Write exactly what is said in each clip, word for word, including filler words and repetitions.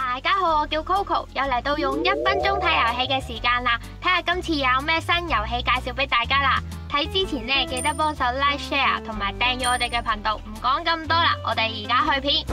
大家好，我叫 Coco， 又嚟到用一分鐘睇遊戲嘅時間啦，睇下今次有咩新遊戲介紹俾大家啦。睇之前呢，記得幫手 Like、Share 同埋訂閱我哋嘅頻道。唔講咁多啦，我哋而家去片。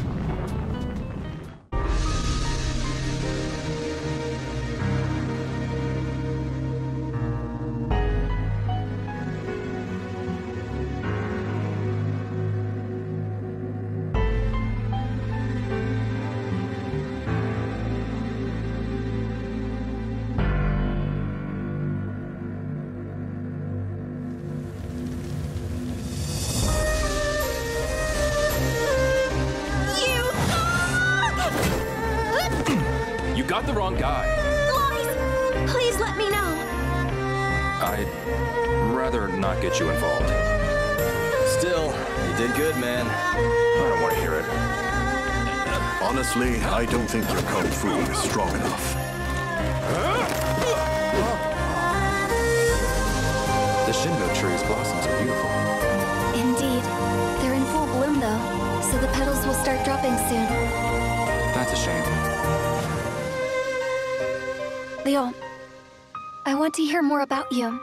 You got the wrong guy. Lois, please let me know. I'd rather not get you involved. Still, you did good, man. I don't want to hear it. Honestly, I don't think your kung fu is strong enough. The Shingo tree's blossoms are beautiful. Indeed. They're in full bloom, though, so the petals will start dropping soon. That's a shame. Leo, I want to hear more about you.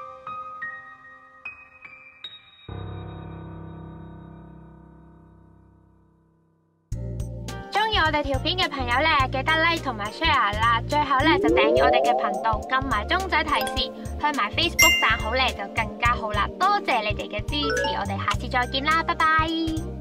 中意我哋條片嘅朋友咧，記得 like 同埋 share 啦。最後咧就訂閱我哋嘅頻道，撳埋鐘仔提示，去埋 Facebook 讚好咧就更加好啦。多謝你哋嘅支持，我哋下次再見啦，拜拜。